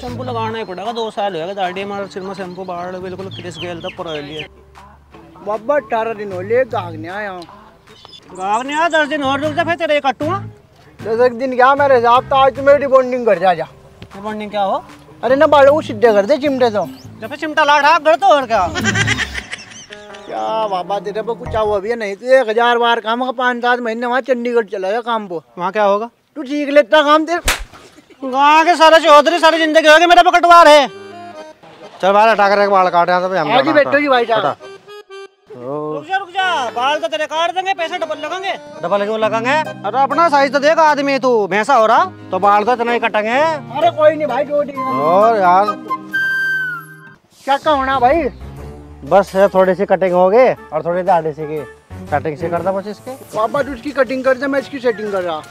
Shampoo लगाना ही पड़ेगा, 2 साल हो गए दाढ़ी हमारे सिर में शैम्पू बाढ़ बिल्कुल क्रिस गेल था पुरानी। बाबा 18 दिन हो लिए गागने आया हूँ। गागने आया 10 दिन और रुक जा, फिर तेरे कटूंगा। 10 दिन क्या मेरे साहब, तो आज तो मेरी रिबॉन्डिंग कर जा। रिबॉन्डिंग क्या हो? अरे ना बालों को सीधे कर दे चिमटे तो। जब चिमटा लाठा कर तो और क्या। क्या बाबा तेरे पे कुछ हुआ भी है नहीं तो 1000 बार काम का 5-7 महीने वहाँ चंडीगढ़ चला गया काम पे। वहाँ क्या होगा? तू सीख लेता काम तेरे। गाँव के सारे चौधरी सारी जिंदगी होगी मेरे पे कटवार है। चल बाल हटा कर बाल काट यहाँ से। आगे बैठो जी भाई साहब। रुक जा बाल तो तेरे काट देंगे, पैसे डबल लगेंगे। डबल क्यों लगेंगे? अरे अपना साइज तो देख आदमी, तू भैंसा हो रहा तो बाल तो इतना ही कटेंगे। अरे कोई नहीं भाई, जो और यार क्या होना भाई, बस थोड़ी सी कटिंग होगी और थोड़ी दाढ़ी सी की कटिंग से करता बस इसके। पापा तू इसकी कटिंग कर दे, मैं इसकी सेटिंग कर रहा।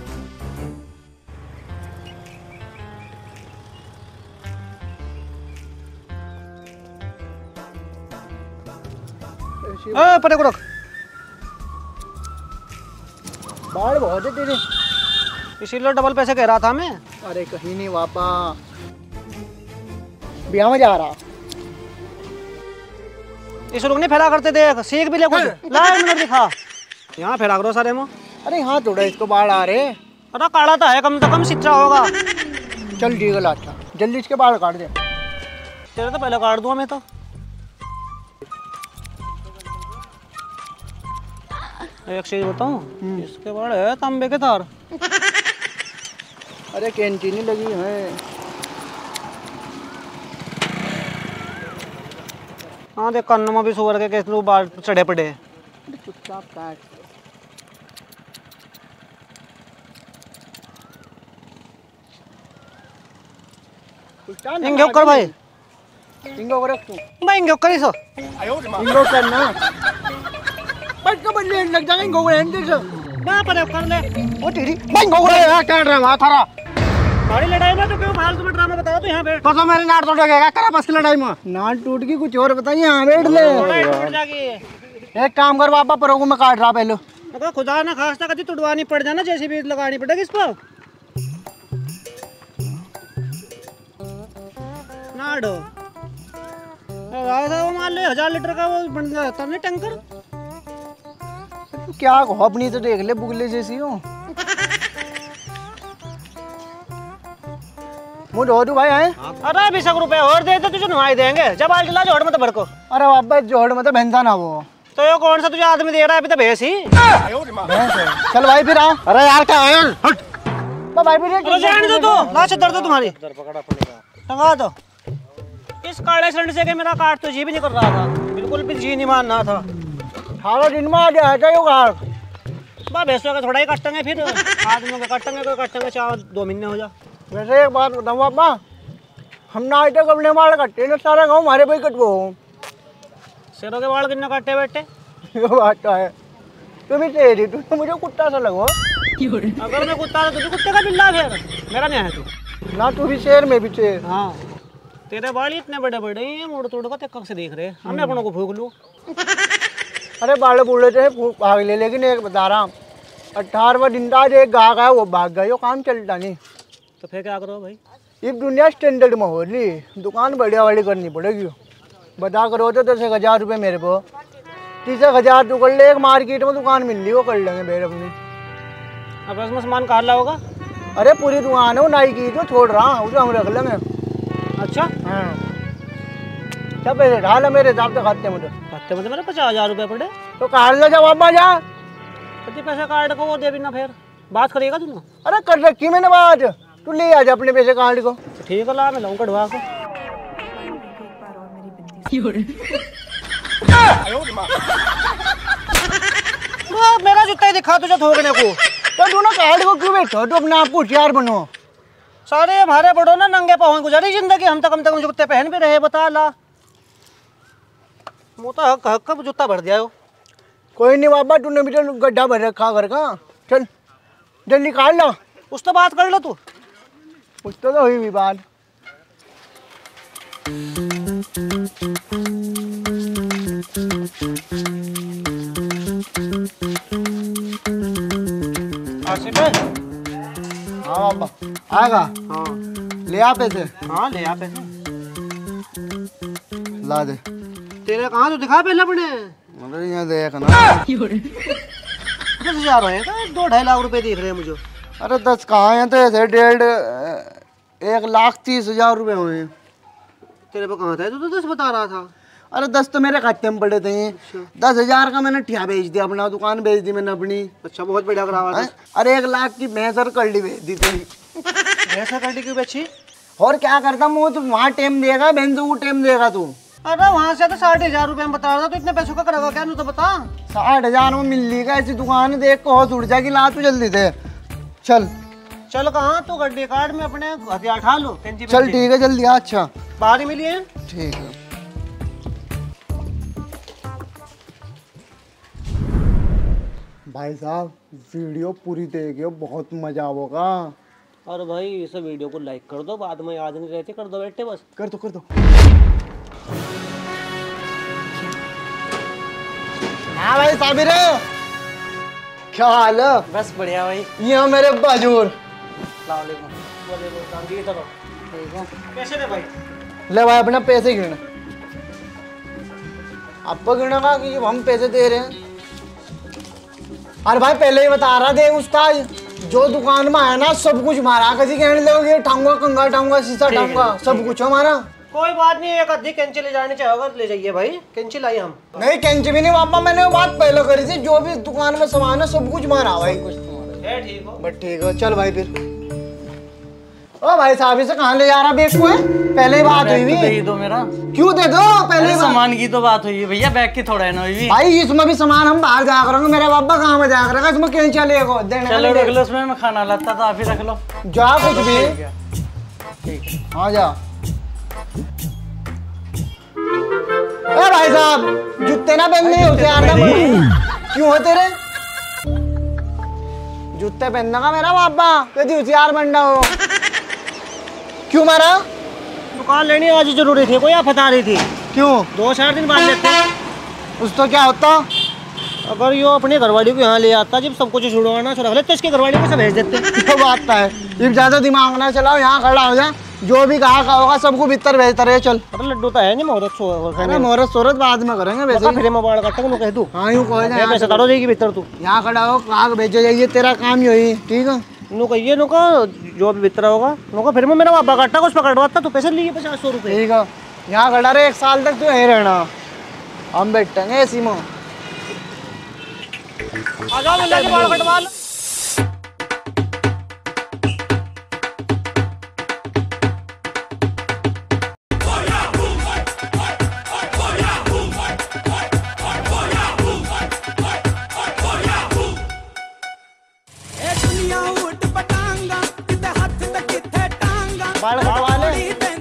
परे को रख। बाल बहुत है तेरे, इसीलिए डबल पैसे कह रहा था मैं। अरे कहीं नहीं पापा, ब्याह में जा रहा। इस रुक नहीं फैला करते देख, सीख भी ले कुछ। ला मिनट दिखा, यहाँ फैला करो सारे में। अरे हाँ थोड़ा इसको बाल आ रहे। अरे काला तो है, कम से कम सिच्चा होगा। चल ठीक है लाटा, जल्दी इसके बाल काट दे। तेरे तो पहले काट दूंगा मैं तो। एक चीज बताऊं, इसके बाल है तांबे के तार। अरे कैंची नहीं लगी है। हाँ देख कन्नों में भी सुअर के कैसे बाल चढ़े पड़े हैं। चुपचाप काट। इंगो कर भाई, इंगो रख तू भाई इंगो कर इसो। इंगो करना बट का बदले लग जाएगा। इंगो को एंड से ना पर कर ले। ओ तेरी भाई इंगो को यार काट रहा है थारा। बड़ी लड़ाई में तो क्यों फालतू में ड्रामा बताओ। तो यहाँ बैठ तो मेरी नाट टूटेगा करा बस की लड़ाई में। नाट टूट गई कुछ और बताइए। यहाँ बैठ ले। टूट जाएगी। एक काम कर पापा, परों को मैं काट रहा पहले। अगर खुदा ना खास्ता कभी तुड़वानी पड़ जाना, जैसी भी लगानी पड़ेगी इस पर। नाडो वो मान ले 1000 लीटर का वो बन जाता नहीं टैंकर। क्या कहो, अपनी तो देख ले बुगले जैसी हो। मुझे हो भाई आए। अरे 20 रुपए और दे दे, तुझे नवाई देंगे। जब आज ला जोड़ मत भड़को। अरे बाबा जोड़ मत भैंसा ना वो। तो ये कौन सा तुझे आदमी दे रहा है? अभी तो भैंस ही। चल भाई फिर आ। अरे यार क्या है? हट भाई भी जाने दो तो लाश दर्द है तुम्हारी। टंगा दो। इस काले सड़ से के मेरा काट तो जी भी नहीं कर रहा था, बिल्कुल भी जी नहीं मानना था। 18 दिन में आ जाएगा यो काट। बा भैंसों का थोड़ा ही कटेंगे, फिर आदमियों का कटेंगे, कोई कटेंगे 4-2 महीने हो जा। वैसे एक बात बताऊँ पापा, हम ना आज तक अपने बाल कट्टे ना, सारा गाँव हमारे भाई कटवो। शेरों के बाल कितने काटे बेटे? ये बात तो है। तू भी तेरी, तू तो मुझे कुत्ता सा लगो। अगर मैं कुत्ता था तुझे कुत्ते का बिल्ला, फिर मेरा नहीं है तू ना। तू भी शेर में भी शेर। हाँ तेरे बाल इतने बड़े बड़े हैं, मुड़ तोड़ का तेरे से देख रहे। हमने अपनों को फूक लूँ। अरे बाल बूढ़े थे भाग ले, लेकिन एक बता रहा, 18वां दिन था, एक गाग है वो भाग गया, काम चलता नहीं। तो फिर क्या करो भाई? ये दुनिया स्टैंडर्ड में हो रही, दुकान बढ़िया वाली करनी पड़ेगी। बता करो तो 10,000 रुपये मेरे को, 30,000 तू कर ले। एक मार्केट में दुकान मिल रही वो कर लेंगे मेरे अपनी। अब इसमें सामान कहाँ ला होगा? अरे पूरी दुकान है वो नाई की, जो छोड़ रहा हूँ हम रख लेंगे। अच्छा हाँ क्या पैसे ढाल है मेरे हिसाब से खाते मुझे। खाते में मेरे 50,000 रुपये पड़े। तो काट ले जा बाबा जा। कितने पैसे काट को वो दे भी ना, फिर बात करेगा तू ना। अरे कर रखी मैंने बात, तू ले आ जा अपने पैसे काट को। ठीक है ला, मैं लाऊं कटवा को। मेरा जूता ही दिखा तुझे थोकने को। तो तू ना काट को क्यों बैठो, तो अपने आप को होशियार बनो। सारे हमारे बड़ों ना नंगे पाँव गुजारी जिंदगी, हम तो कम से कम जूते पहन भी रहे। बता ला, मुँह तो हक हक का जूता भर दिया हो। कोई नहीं बाबा, तूने भी तो गड्ढा भर रखा घर का। चल जल्दी काट लो। उस तो बात कर लो तू। कुछ तो हुई भी बात। हाँ बाबा आएगा। हाँ ले आ पैसे। हाँ ले आ पैसे। ला दे। तेरे कहाँ तो दिखा पहले अपने। अरे यहाँ देख ना। 10,000 है क्या? 2-2.5 लाख रुपए दिख रहे हैं मुझे। अरे 10 कहाँ हैं तो ऐसे 1,30,000 रुपए हुए हैं। तेरे पे कहाँ था? तू तो 10 बता रहा था। अरे 10 तो मेरे खाते में पड़े थे। 10,000 का मैंने ठिया बेच दिया, अपना दुकान बेच दी मैंने अपनी। अच्छा बहुत बढ़िया करा। अरे 1 लाख की भैंस और कल्डी बेच दी थी। भैंस कल्टी क्यों बेची? और क्या करता मुँह, तू वहाँ टाइम देगा बेंजू को टाइम देगा तू। अरे वहाँ से तो 60,000 रुपए में बता रहा था, तो इतने पैसों का करेगा क्या? तो बता। 60,000 में मिल ली का ऐसी दुकान देख को होश उड़ जाएगी। ला तू जल्दी से चल। चल कहाँ? तू गड्डी कार्ड में अपने हथियार उठा लो। चल ठीक है जल्दी आ। अच्छा बाहर ही मिलिए। ठीक है। भाई साहब वीडियो पूरी देखियो, बहुत मजा होगा। और भाई इस वीडियो को लाइक कर दो, बाद में याद नहीं रहती, कर दो बेटे बस। कर दो। हाँ भाई साबिर, क्या हाल है? बस बढ़िया भाई। ये मेरे बाजूर। कैसे थे भाई? ले भाई अपना पैसे गिन। आपको गिना का कि हम पैसे दे रहे हैं। अरे भाई पहले ही बता रहा दे, उसका जो दुकान में आया ना सब कुछ मारा। कभी कहने लगे टांगा कंगा टांगा शीशा टांगा सब कुछ हमारा। कोई बात नहीं, एक आधी कैंची ले जाने चाहोगा ले जाइए भाई। कैंची लाई हम। नहीं कैंची भी नहीं पापा, मैंने वो बात पहले करी थी। जो भी दुकान में सामान है सब कुछ मारा भाई। कुछ तुम्हारा ठीक हो बट ठीक है। चल भाई फिर। ओ भाई साहब इसे कहाँ ले जा रहा बेग को है? पहले ही बात हुई दे ही दो मेरा। क्यों दे दो? पहले सामान की तो बात हुई है भैया, बैग की थोड़ा है ना हुई। भाई इसमें भी सामान हम बाहर जाया करेंगे। मेरे बाबा कहाँ में जाया करेगा इसमें? क्यों चलेगा देने? चलो रख लो, उसमें मैं खाना लाता तो आप ही रख लो। जा कुछ भी। हाँ जा। ए भाई साहब जूते ना पहनने होते यार। क्यों है तेरे जूते पहनने का? मेरा बाबा कभी होशियार बंदा हो। क्यों मारा? दुकान लेनी आज जरूरी थी, कोई आफत आ रही थी। क्यों? 2-4 दिन बाद लेते। उस तो क्या होता? अगर यो अपने घरवाली को यहाँ ले आता, जब सब कुछ छुड़वाना रख लेते, इसके घरवाली को सब भेज देते। तो बात है, अब ज्यादा दिमाग ना चलाओ, यहाँ खड़ा हो जा। जो भी कहा होगा सबको भीतर भेजता रहे। चल। अरे लड्डू तो है नहीं, मोहरत सोरत बाद में करेंगे वैसे। फिर मोबाइल काट के कह दूं। हाँ यूँ कह पैसे काटो जाएगी भीतर। तू यहाँ खड़ा हो, कहा भेजो जाइए, तेरा काम यही। ठीक है नु कहिए नु को जो भी भीतर होगा नु को। फिर मैं मेरा बाबा काटा कुछ पकड़वाता, तू पैसे लिए 50-100 रुपए। ठीक है यहाँ खड़ा रहे 1 साल तक। तू यहीं रहना, हम बैठेंगे ऐसी में। आ जाओ मिल के बाल कटवा लो। बाल कटवा ले।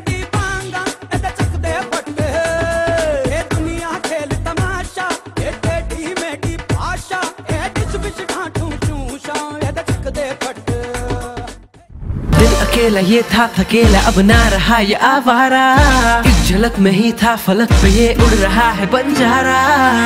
दिल अकेला ये था थकेला, अब ना रहा ये आवारा। एक झलक में ही था फलक पे ये उड़ रहा है बंजारा।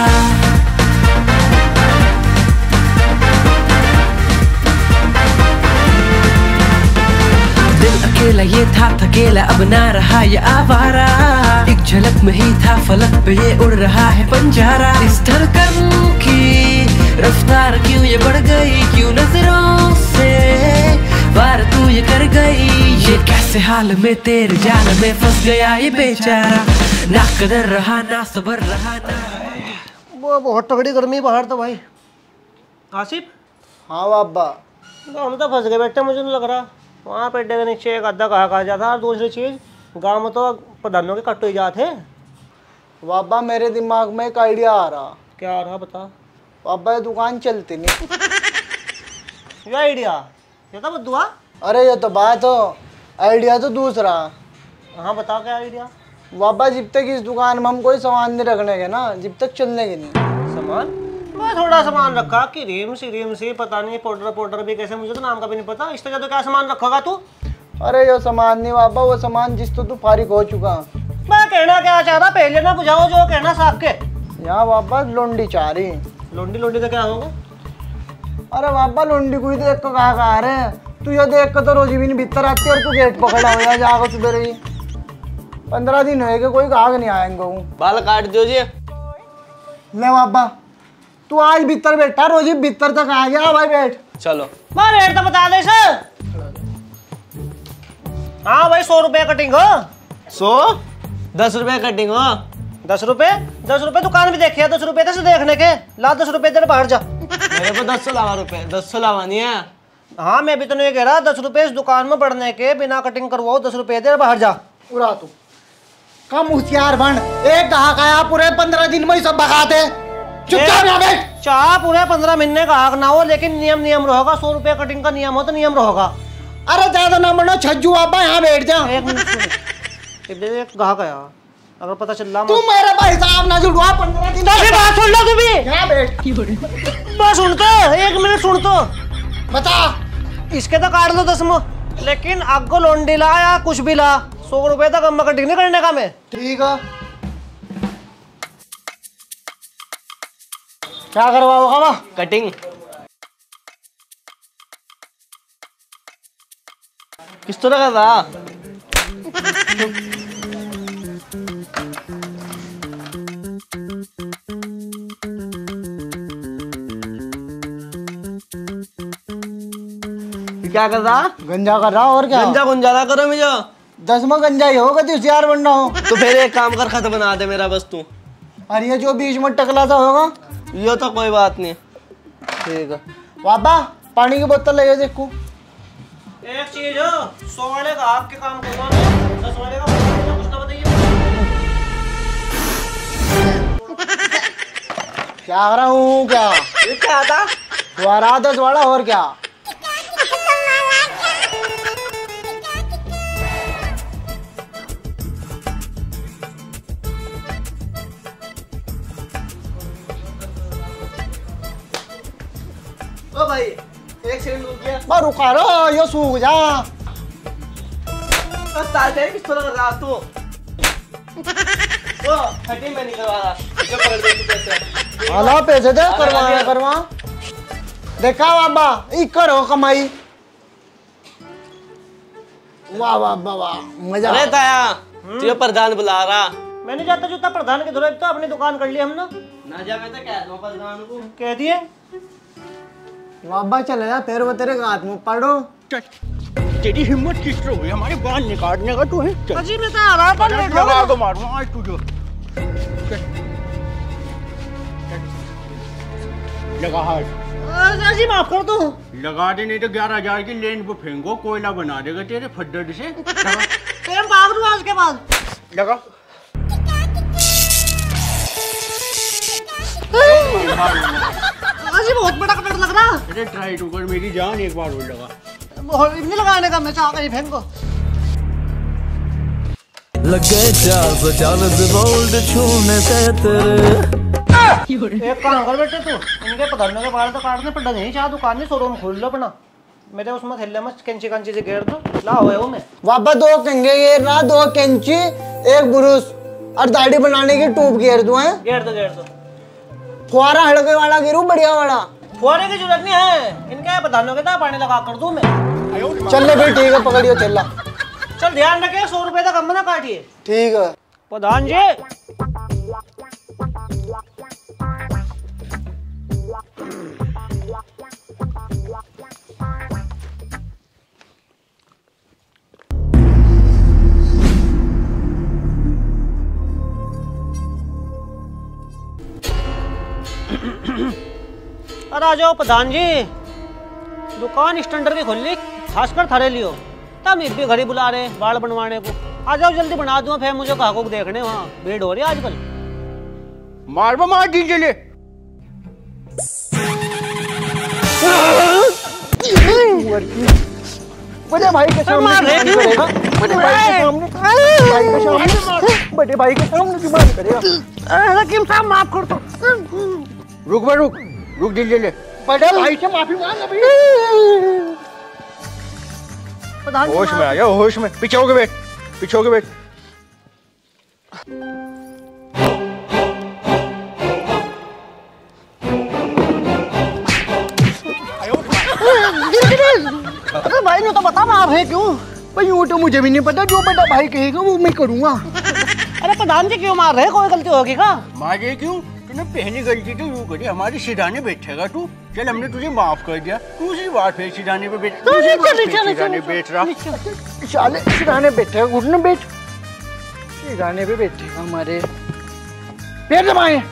दिल अकेला ये था थकेला, अब ना रहा ये आवारा। एक झलक में ही था फलक पे ये उड़ रहा है बंजारा। इस धड़कन की रफ्तार क्यों ये बढ़ गई, क्यों नजरों से वार तू ये कर गई। ये कैसे हाल में तेरे जाल में फंस गया ये बेचारा। ना कदर रहा ना सबर रहा ना। वो बहुत तगड़ी गर्मी बाहर तो भाई। आसिफ। हाँ बाबा। हम तो फंस गए बेटे, मुझे नहीं लग रहा। वहाँ पेड्डे के नीचे एक आधा कहा जाता। और दूसरी चीज़ गाँव में तो प्रधानों के कट्टो ही जाते। बाबा मेरे दिमाग में एक आइडिया आ रहा। क्या आ रहा बता। बाबा ये दुकान चलती नहीं। ये आइडिया ये तो बदुआ। अरे ये तो बात हो, आइडिया तो दूसरा। हाँ बता क्या आइडिया। बाबा जब तक इस दुकान में हम कोई सामान नहीं रखने के ना, जब तक चलने के नहीं। सामान? मैं थोड़ा सामान रखा कि रीम सी पता नहीं। पाउडर भी कैसे, मुझे तो नाम का भी नहीं पता। इससे ज़्यादा क्या सामान रखोगा तू? अरे ये सामान नहीं बाबा, वो सामान जिस तो तू फारिग हो चुका। मैं कहना क्या चाह रहा पहले ना बुझाओ जो कहना साफ के। यहाँ बाबा लोंडी चाह रही। लोंडी का क्या होगा? अरे बाबा लोंडी कोई तो एक को कहा रहे तू ये देख के तो रोजी भी नहीं भीतर आती और तू गेट पकड़ा हुआ जाकर सुधर रही। 15 दिन होएगा कोई गाहक नहीं आएंगे। बाल काट दो जी। ले बाबा तू आज भीतर बैठा, रोजी भीतर तक आ गया भाई, बैठ। चलो मार रेट तो बता दे सर। हाँ भाई 100 रुपए कटिंग हो। 100 10 रुपए कटिंग हो। 10 रुपए दुकान भी देखिए, 10 रुपए से देखने के ला 10 रुपए तेरे बाहर जा। मेरे को 10 लावा रुपए, 10 लावा नहीं है। हाँ मैं भी तो नहीं कह रहा, 10 रुपए इस दुकान में बढ़ने के बिना कटिंग करवाओ, 10 रुपए तेरे बाहर जा। पूरा तू कम होशियार बन, एक ग्राहक आया पूरे 15 दिन में ही सब भगाते। चुपचाप यहाँ बैठ। चाह पूरे 15 महीने ग्राहक ना हो, लेकिन नियम रहेगा। 100 रुपए कटिंग का नियम हो तो नियम रहेगा। अरे ज्यादा ना बनो छज्जू बाबा, यहाँ बैठ जा। एक मिनट सुन, एक ग्राहक आया, अगर पता चल रहा तू मेरे भाई साहब ना जुड़वा 15 दिन। बात सुन लो तू भी। यहाँ बैठ। बस सुन तो, 1 मिनट सुन तो। बता। इसके तो काट लो 10 में, लेकिन आपको लोंडी ला या कुछ भी ला, 100 रुपए तक हम कटिंग नहीं करने का मैं। ठीक है, क्या करवाओगा वहाँ? कटिंग किस तरह का था? क्या कर रहा? गंजा कर रहा और क्या? गंजा गुंजा ना करो मुझे। 10 में गंजा ही होगा तो होशियार बनना हो। तो फिर एक काम कर, खत्म बना दे मेरा बस तू। और ये जो बीच में टकला सा होगा ये तो कोई बात नहीं। ठीक है बाबा, पानी की बोतल ले देखो। एक चीज हो, 100 वाले का आपके काम करवा, 10 वाले का कुछ ना बताइए। क्या कर रहा हूँ? क्या ये क्या था? दोबारा 10 वाला और क्या? ओ भाई एक सेकंड रुक गया। बा रुका रो, ये सूख जा। किस तरह कर रहा तू? ओ कटिंग में नहीं करवा रहा, जो पकड़ दे तू पैसे। हाला पैसे दे, करवा। देखा बाबा, ई करो कमाई। वाह वाह वाह वाह, मजा। अरे ताया तुझे प्रधान बुला रहा। मैं नहीं जाता जूता प्रधान के धोरे, तो अपनी दुकान कर ली हमने। ना जा, मैं तो कह दूं प्रधान को। कह दिए बाबा चले जा, फिर वो तेरे हाथ में पड़ो। तेरी हिम्मत किस तरह हुई हमारे बाल निकालने का? तू है चल। अजी मैं तो आ रहा था, लेट हो लगा गया। के मारूंगा आज तुझे। लगा हाथ। अजी माफ कर दो। लगा दे, नहीं तो 11,000 की लेन पे फेंको, कोयला बना देगा तेरे फड्डर से। लगा। मैं भाग दूँ आज के बाद। लगा। अजी बहुत बड़ा कपड़ा लग रहा। अरे ट्राई टू कर, मेरी जान एक बार और लगा। बहुत नहीं लगाने का, मैं चाह कर ही फेंको। लगे 440 वोल्ट छूने से तेरे। एक काम कर बेटे, तू इनके पकड़ने के बाल तो काटने पड़ नहीं, चाह दुकान में शोरूम खोल लो अपना। मेरे उसमें थैले में कैंची कांची से घेर दो, ला हुए वो मैं। बाबा 2 कंघे घेरना, 2 कैंची, 1 बुरुश और दाढ़ी बनाने की ट्यूब घेर दो। है घेर दो। फुहारा हड़के वाला गिरू, बढ़िया वाला। फुहारे की जरूरत नहीं है, इनके प्रधानों के पानी लगा कर दूं मैं। चल ले फिर, ठीक है, पकड़ियो थैला। चल ध्यान रखे, 100 रुपए तक हम ना काटिए। ठीक है प्रधान जी। अरे आ जाओ प्रधान जी, दुकान स्टैंडर्ड की खोल ली, खासकर थारे लियो। तब इस भी घड़ी बुला रहे बाल बनवाने को। आ जाओ जल्दी बना दूं, फिर मुझे ग्राहकों को देखने वहाँ भीड़ हो रही है आजकल। मार दीजिए ले। बड़े भाई के सामने करेगा, बड़े भाई के सामने जुबान करेगा। हकीम साहब माफ कर दो। रुक दीजिए ले। बड़े भाई से माफी मांग अभी। होश में आ जाओ, होश में। पीछे होके बैठ, पीछे होके बैठ। अरे भाई तो बता मार रहे क्यों? भाई वो तो मुझे भी नहीं पता, जो बड़ा भाई कहेगा वो मैं करूंगा। अरे प्रधान जी क्यों मार रहे? कोई गलती होगी का? मारे क्यों? तूने पहली गलती तो यूँ करी, हमारे सिराने बैठेगा तू। चल हमने तुझे माफ कर दिया, दूसरी बार फिर सिराने पे बैठ रहा। साले सिराने बैठेगा, घुटने बैठ, सिराने पे बैठेगा हमारे। पैर दबाए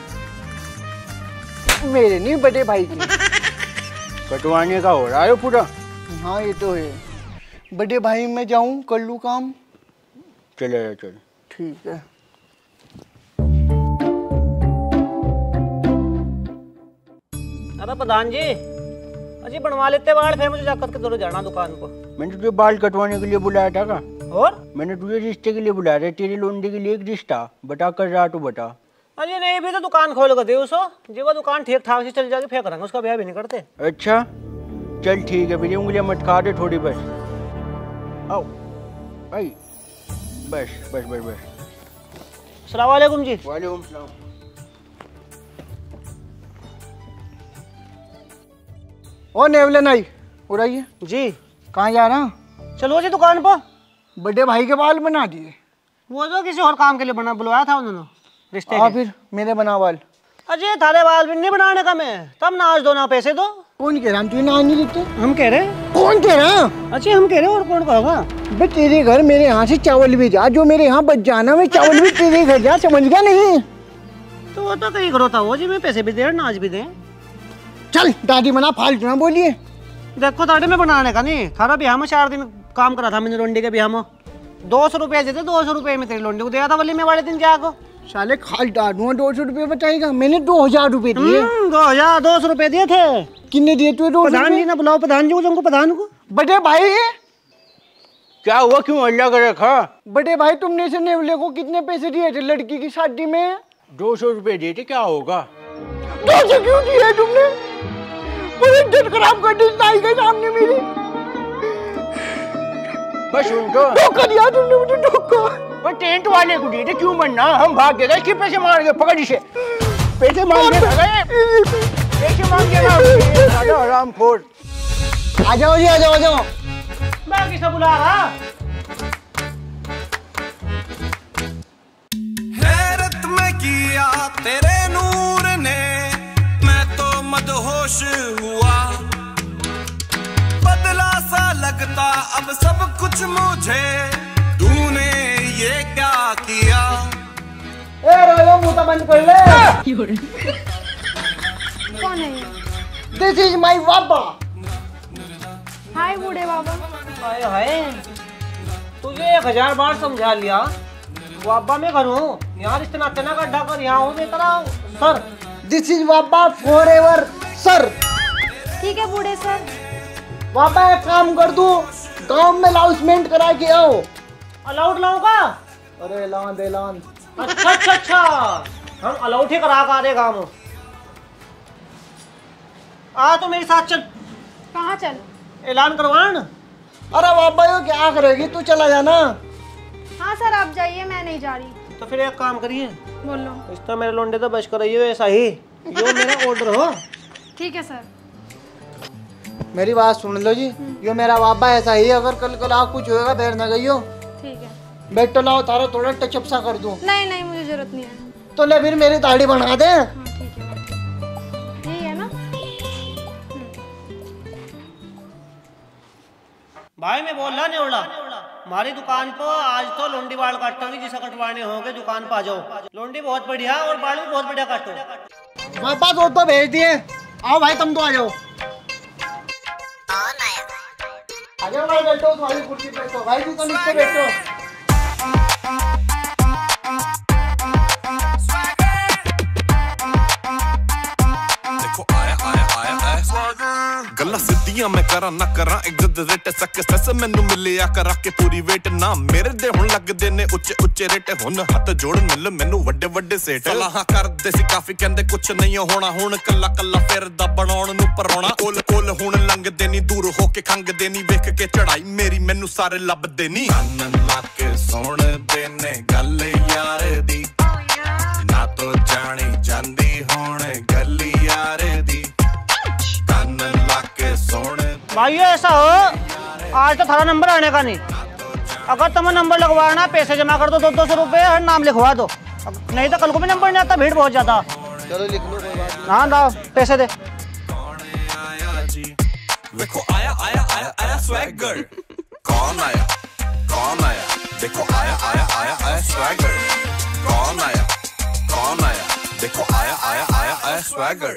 मेरे नहीं, बड़े भाई की। कटवाने का हो रहा है पूरा। हाँ ये तो है। बड़े भाई मैं जाऊं, कर लूं काम। चले चल। ठीक है। अरे प्रधान जी, अजी बनवा लेते बाल, फिर मुझे जाकर के जरूर जाना दुकान को। मैंने तुझे बाल कटवाने के लिए बुलाया था का? और मैंने तुझे रिश्ते के लिए बुलाया था, तेरी लोंडी के लिए एक रिश्ता। बता कर रहा तो बता। अरे नहीं, भी तो दुकान खोल कर दे उसको, जी वो दुकान ठीक ठाक से चल जाएगी, फिर करेंगे उसका ब्याह भी नहीं करते। अच्छा चल ठीक है, मेरी उंगलियां मत खा दे थोड़ी, बस आओ आई, बस बस बस बस। अस्सलाम वालेकुम जी। वालेकुम सलाम। ओ नेवले नाई उड़ाइए जी। कहाँ जा रहा? चलो जी दुकान पर। बड़े भाई के बाल बना दिए? वो जो किसी और काम के लिए बना बुलवाया था उन्होंने रिश्ते के। फिर मेरे बना बाल। अजय थारे बाल भी नहीं बनाने का मैं, तब नाच दो ना पैसे दो। कौन कह रहा? तुझे नाच नहीं लिखते? हम कह रहे। कौन कह रहा? अच्छा हम कह रहे और कौन कहोगा? बे तेरे घर मेरे यहाँ से चावल भी जा, जो मेरे यहाँ बच जाना मैं चावल भी तेरे घर जा, समझ गया नहीं? तो वो तो कहीं करो था वो जी, मैं पैसे भी दे नाच भी दे। चल दादी बना, फालतू ना बोलिए। देखो दादी में बनाने का नहीं, थारा ब्याह में 4 दिन काम करा था मैंने लोंडी के ब्याह में। 200 रुपये देते, 200 रुपये में तेरी लोंडी को दिया था वली में वाले दिन जाको। साले खाल डालूंगा, 200 रुपये बताएगा? मैंने 2000 रुपये दिए। 200 रुपये दिए थे। कितने दिए तू? प्रधान जी ना बुलाओ, प्रधान जी को तुमको, प्रधान को। बड़े भाई क्या हुआ, क्यों अल्लाह का रखा? बड़े भाई तुमने इसे नेवले को कितने पैसे दिए थे लड़की की शादी में? 200 रुपये दिए थे, क्या होगा? 200 क्यों दिए तुमने? पूरी इज्जत खराब कर दी ताई के सामने मेरी। बस उनको धोखा दिया तुमने मुझे, धोखा। वो टेंट वाले को दिए थे, क्यों बनना? हम भाग गए, इसके पैसे मार गए, पकड़ इसे। पैसे मांग गए, पैसे मांग गए, आरामखोर। आ जाओ जी, आ जाओ, आ जाओ। मैं किसे बुला रहा? हैरत में किया तेरे नूर ने, मैं तो मदहोश हुआ। बदला सा लगता अब सब कुछ मुझे, तूने ये क्या किया? ए रोलो, मुंह बंद कर ले। कौन है ये? This is my baba. Hi बूढ़े बाबा। हाय हाय, तुझे 1000 बार समझा लिया, बाबा मैं घर हूँ, यहाँ इतना तना गड्ढा कर यहाँ हूँ बेतरा sir. This is baba forever sir. ठीक है बूढ़े सर। बाबा एक काम कर दो, गांव में अनाउंसमेंट करा के आओ। अलाउड लाऊंगा? अरे ऐलान दे ऐलान। अच्छा अच्छा अच्छा, हम अलाउड ही करा का रहे गाँव। आ तो मेरे साथ चल। कहाँ चल? ऐलान करवान। अरे बाबा यो क्या करेगी, तू चला जाना। हाँ सर आप जाइए, मैं नहीं जा रही। तो फिर एक काम करिए, बोलो। इस तरह मेरे लोंडे तो बच कर रही हो ऐसा ही, यो मेरा ऑर्डर हो। ठीक है सर। मेरी बात सुन लो जी, यो मेरा बाबा ऐसा ही, अगर कल कल आप कुछ होगा देर न गई हो। ठीक है। बैठ तो लाओ, तारा थोड़ा टचअप सा कर दूं। नहीं नहीं मुझे जरूरत नहीं है। तो ले फिर मेरी दाढ़ी बना दे। हाँ ठीक है, यही है ना? भाई मैं बोल रहा नेवला, हमारी दुकान पर आज तो लोंडी बाल काटोगी, जिसे कटवाने होंगे दुकान पर आ जाओ। लोंडी बहुत बढ़िया और बाल भी बहुत बढ़िया काटो। बाबा तो भेज दिए, आओ भाई तुम तो आ जाओ। आ जाओ भाई, बैठो तुम्हारी कुर्सी पे बैठो। भाई तू तो नीचे बैठो। देखो आया आया आया आया, गल्ला सिद्धियां मैं करा ना करा, एक जद रेट सक्सेस मैनू मिलिया करा के पूरी वेट ना, मेरे दे हुण लगदे ने उच्चे उच्चे रेट, हुण हथ जोड़ मिल मैनू वड्डे वड्डे सेठ। सलाहां करदे सी काफी कहंदे कुछ नहीं होना, हुण कल्ला कल्ला फिरदा बनाउण नू परोना, कोल कोल हुण लंघदे नी, दूर हो के खंघदे नी, वेख के चढ़ाई मेरी मैनू सारे लभदे नी। कान ला के सुणदे ने गल यार दी, ना तो जानी जांदी हुण गल यार दी। भाई ऐसा हो, आज आज तो थारा नंबर आने का नहीं। अगर तुम्हें नंबर लगवाना पैसे जमा कर दो 200 रुपये और नाम लिखवा दो, नहीं तो कल को भी नंबर नहीं आता, भीड़ बहुत ज्यादा। चलो लिख लो कोई बात। हाँ दाओ पैसे दे। देखो आया आया आया आया स्वैगर, कौन आया देखो आया आया आया आया स्वैगर, कौन आया देखो आया आया आया आया स्वैगर।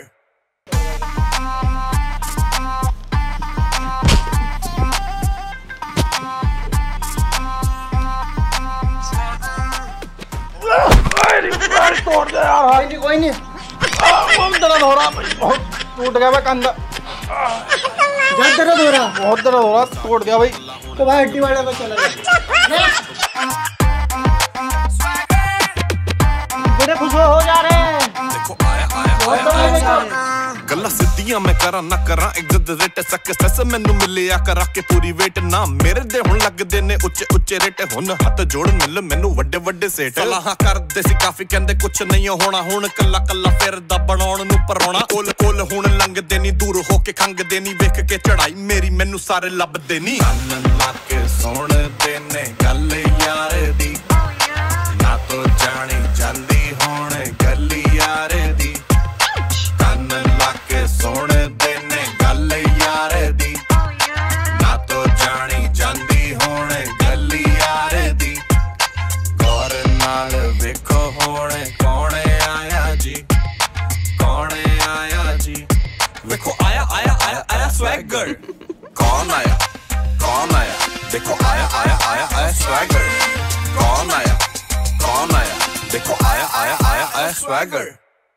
तोड़ दे यार। कोई नहीं बहुत दर्द हो रहा, बहुत टूट गया भाई कंधा, बहुत दर्द हो रहा, बहुत दर्द हो रहा, टूट गया भाई। तो भाई हड्डी वाले पे चला गया। बड़े खुश हो जा रहे हैं। देखो आया आया आया गल्ला सिद्धियां मैं करा ना करा इज्जत रेट सक्सेस मैनू मिलिया करा के पूरी वेट ना मेरे दे हुन लगदे ने उच्चे उच्चे रेट हुन हथ जोड़ मिल मैनू वड्डे वड्डे सेठ सलाहां करदे सी काफी कहंदे कुछ नहीं होना हुन कल्ला कल्ला फिरदा बनाउण नू परोना कोल कोल हुन लंघदे नी दूर हो के खंघदे नी वेख के चढ़ाई मेरी मैनू सारे लभदे नी के सुणदे ने गल यार दी ना तो जानी जांदी हुण गल यार दी सोने देने गल यार दी ना तो जानी जांदी होने गल यार दी गौर नाल वेखो होने कौन आया जी वेखो आया आया आया आया स्वैगर कौन आया देखो आया आया आया आया स्वैगर कौन आया देखो आया आया आया आया स्वैगर।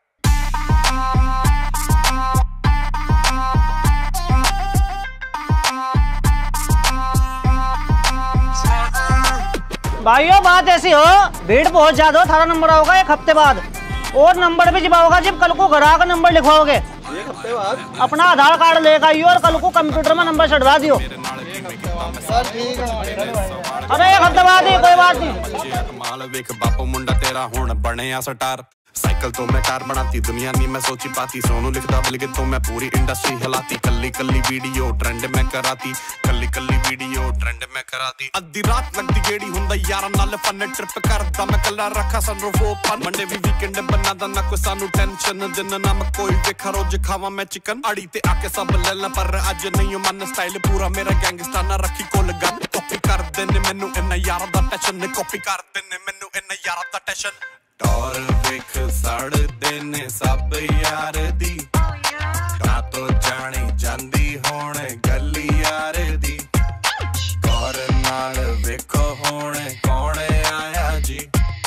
भाइयों बात ऐसी हो, भीड़ बहुत ज्यादा हो, थारा नंबर आओगा 1 हफ्ते बाद, और नंबर भी जब आओगा जब कल को घर आकर नंबर लिखवाओगे। 1 हफ्ते बाद अपना आधार कार्ड लेकर आइयो और कल को कंप्यूटर में नंबर चढ़वा दियो। ठीक है। अरे 1 हफ्ते बाद ही, कोई बात नहीं। माल वेख बापू मुंडा तेरा हुण बने आ स्टार साइकिल तो मैं कार बनाती दुनिया नहीं मैं सोची पाती सोनू लिखता बिल तो मैं पूरी इंडस्ट्री हिलाती कल्ली कल्ली वीडियो ट्रेंड में कराती कल्ली कल्ली वीडियो ट्रेंड में कराती अद्धी रात लगदी गेड़ी हुंदा यारा नाल फन ट्रिप करदा मैं कल्ला रखा सनरूफ ओपन मंडे भी वीकेंड बनादा ना कोई सानू टेंशन दिन ना मैं कोई देखा रोज खावा मैं चिकन अड़ी ते आके सब लेला पर अज नहीं मन स्टाइल पूरा मेरा गैंगस्टर ना रखी कोल गन कॉपी कर देने मैनू इन्ना यारा दा टेंशन कॉपी कर देने मैनू इन्ना यारा दा टेंशन टोर वेख सड़ देने सब यार दी ना तो जानी जांदी होने गली यार दी कौर नाल वेखो होने कौन आया जी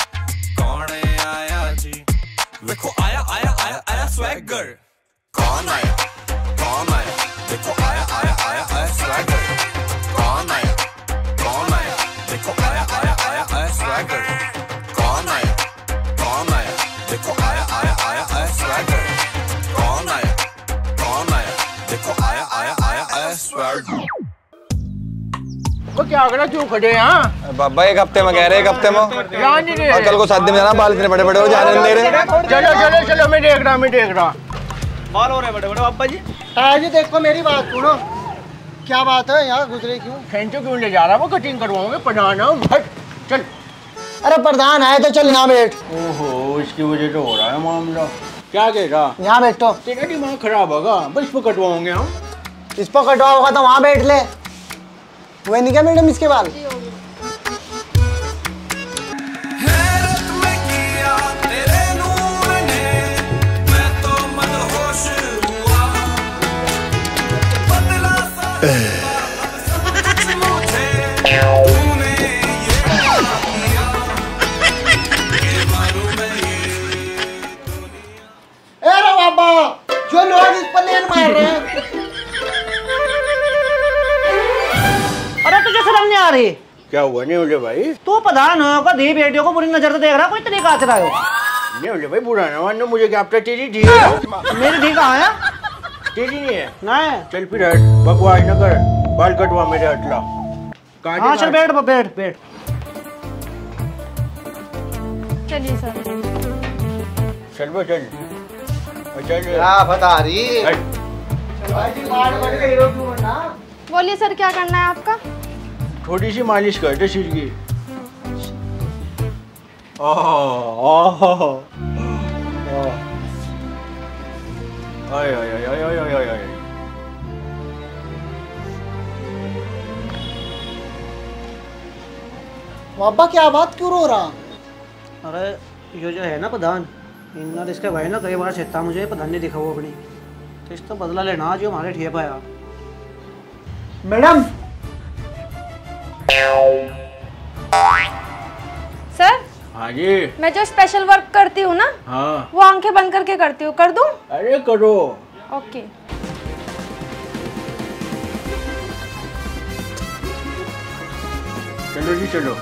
वेखो आया आया आया आया स्वैगर कौन आया देखो आया आया आया आया स्वैगर कौन आया देखो आया आया आया आया स्वैगर कौन आया देखो आया आया आया आया स्वैगर कौन आया देखो आया आया आया आया स्वैगर। वो क्या करा क्यों खड़े यहाँ? बाबा 1 हफ्ते में कह रहे 1 हफ्ते में जान नहीं रहे। और कल को शादी में जाना बाल इतने बड़े बड़े हो जाने नहीं दे रहे। चलो मैं देख रहा बाल हो रहे बड़े बड़े बाबा जी। जी देखो मेरी बात सुनो, क्या बात है यहाँ गुजरे क्यों? खेचो क्यों ले जा रहा? वो कटिंग करवाओगे प्रधान हम चल। अरे प्रधान आए तो चल यहाँ बैठ। ओहो इसकी वजह से हो रहा है मामला। क्या कहेगा? यहाँ बैठो। तेरा दिमाग खराब होगा, बस इसको कटवाओगे हम। इसको कटवा होगा तो वहाँ बैठ ले। वही नहीं क्या मैडम इसके बाल? जो लोग इस पर लेन मार रहे हैं। अरे तुझे शर्म नहीं आ रही? क्या हुआ नहीं बोले भाई? तू प्रधान हो का धी बेटियों को बुरी नजर से देख रहा, कोई तरीका आच रहा हो? नहीं बोले भाई बुरा ना मानो, मुझे क्या पता तेरी धी मेरी धी कहाँ है? तेरी नहीं है। नहीं चल फिर बकवास न कर, बाल कटवा मेरे अटला। हाँ चल बैठ बैठ बैठ। चलिए सर। चल चल क्या बता रही? भाई जी बाल बढ़ गई रो क्यों ना? बोलिए सर, क्या करना है आपका? थोड़ी सी मालिश कर दे सिर की। आय आय आय आय आय आय आय। बाबा क्या बात, क्यों रो रहा? अरे ये जो है ना प्रधान, इन्ना इसके भाई ना कई बार चेता मुझे प्रधान ने दिखा वो अपनी, तो इसका बदला लेना जो हमारे ठेप आया। मैडम। सर, हाँ जी। मैं जो स्पेशल वर्क करती हूँ ना, हाँ। वो आंखें बंद करके करती हूँ, कर दूँ? अरे करो। ओके। चलो जी चलो।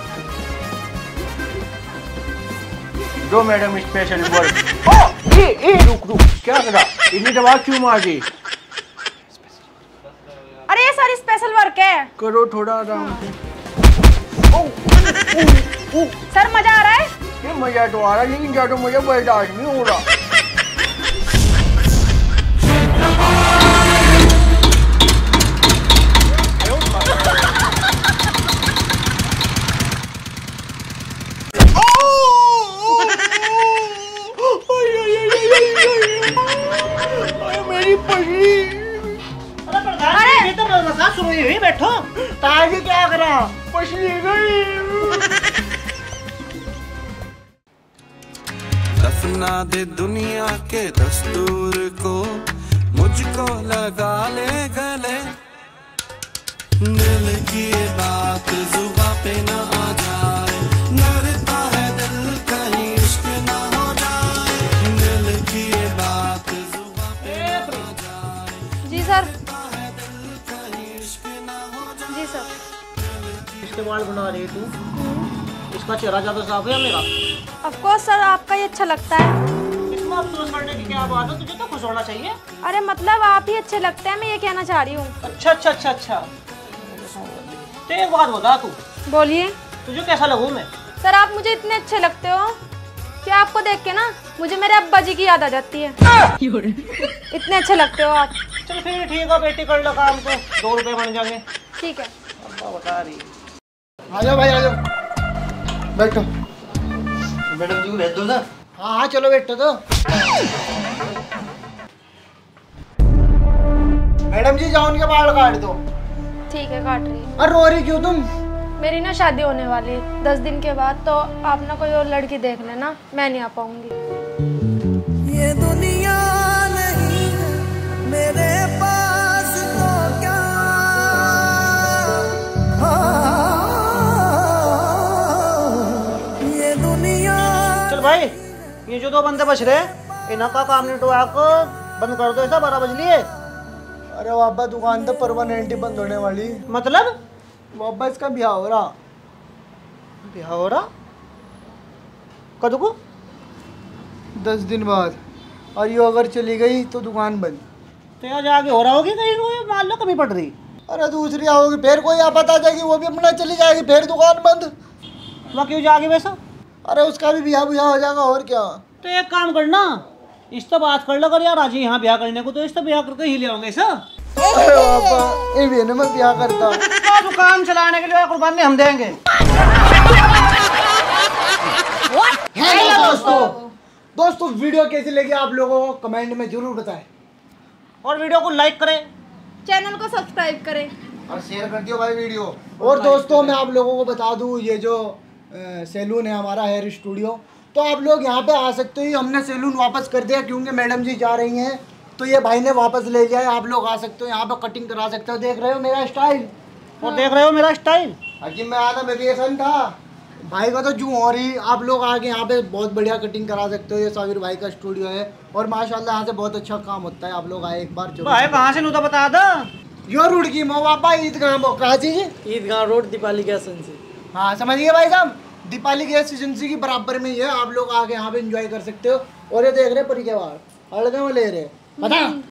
दो मैडम स्पेशल वर्क। ए रुक रुक, क्या करा? इतनी दवा क्यों मार दी? अरे ये सारी स्पेशल वर्क है। करो थोड़ा आराम से। सर मजा आ रहा है? ये मजा तो आ रहा है, लेकिन ज्यादा मुझे बर्दाश्त नहीं हो रहा। मेरी पसली। अरे ये तो मसाज शुरू हुई, बैठो। ताजी क्या करा? पसली गई। दफना दे दुनिया के दस्तूर को, मुझको लगा ले गले, दिल की बात जुबां पे ना आ जाए, मरता है दिल कहीं इश्क ना हो जाए, दिल की बात जुबां पे ना आ जाए। जी सर। जी सर। इसके बाल बना रही तू, इसका चेहरा ज्यादा साफ है मेरा? ऑफ कोर्स सर, आपका ही अच्छा लगता है। इसमें अफसोस करने की क्या बात है, तुझे तो खुश होना चाहिए। अरे मतलब आप ही अच्छे लगते हैं, मैं ये कहना चाह रही हूँ। अच्छा अच्छा अच्छा अच्छा। तो एक बात बता तू। बोलिए। तुझे कैसा लगूं मैं? सर आप मुझे इतने अच्छे लगते हो कि आपको देख के ना मुझे मेरे अब्बा जी की याद आ जाती है। इतने अच्छे लगते हो आप। चल फिर ठीक है बेटी, कर लो काम को, 2 रुपए बन जाएंगे। ठीक है। अब्बा बता रही। आ जाओ भाई, आ जाओ, बैठो। मैडम जी को भेज दो ना। हाँ हाँ चलो बैठो तो। मैडम जी जाओ, उनके बाल काट दो। ठीक है, काट रही है। अरे रो रही क्यों तुम? मेरी ना शादी होने वाली है 10 दिन के बाद, तो आप ना कोई और लड़की देख लेना, मैं नहीं आ पाऊंगी। ये दुनिया नहीं है मेरे पास तो क्या, ये दुनिया। चल भाई, ये जो 2 बंदे बच रहे, इनका काम निटवा को बंद कर दो, ऐसा 12 बज लिए। अरे बाबा दुकान तो परमानेंट ही बंद होने वाली। मतलब बाबा इसका ब्याह हो रहा। ब्याह हो रहा कद को? 10 दिन बाद। और ये अगर चली गई तो दुकान बंद। तो यहाँ जाके हो रहा होगी कहीं को, मान लो कमी पड़ रही। अरे दूसरी आओगी फिर कोई आफत आ जाएगी, वो भी अपना चली जाएगी, फिर दुकान बंद। वहाँ क्यों जाके वैसा? अरे उसका भी ब्याह हो जाएगा, और क्या। तो एक काम करना, इस तो बात कर लो कर यार, आज यहाँ ब्याह करने को, तो इस तो ब्याह करके ही ले आओगे ऐसा। अरे बाबा, ये भी ना मैं ब्याह करता। तो दुकान चलाने के लिए कुर्बानी हम देंगे। हेलो दोस्तों वीडियो कैसी लगी आप लोगों को कमेंट में जरूर बताएं, और वीडियो को लाइक करें, चैनल को सब्सक्राइब करें और शेयर कर दियो भाई वीडियो। और दोस्तों मैं आप लोगों को बता दूं, ये जो सैलून है हमारा हेयर स्टूडियो, तो आप लोग यहाँ पे आ सकते हो। हमने सैलून वापस कर दिया क्योंकि मैडम जी जा रही हैं, तो ये भाई ने वापस ले लिया है। आप लोग आ सकते हो, यहाँ पे कटिंग करा सकते हो। देख रहे हो मेरा स्टाइल, और देख रहे हो मेरा स्टाइल। अजी मैं आया था, वेरिएशन था भाई का, तो जूं हो रही। आप लोग आके यहाँ पे बहुत बढ़िया कटिंग करा सकते हो। ये साबिर भाई का स्टूडियो है, और माशाल्लाह यहाँ से बहुत अच्छा काम होता है। आप लोग आए एक बार भाई कहाँ से लू तो बता दो। यो रुड़की मो बाबा ईदगाह मो कहाँ चीज? Eidgah road Deepali gas agency. हाँ समझिए भाई साहब, दीपाली गैस एजेंसी की बराबर में ही है। आप लोग आके यहाँ पे एंजॉय कर सकते हो। और ये देख रहे परी के बाल अलग में ले रहे, बता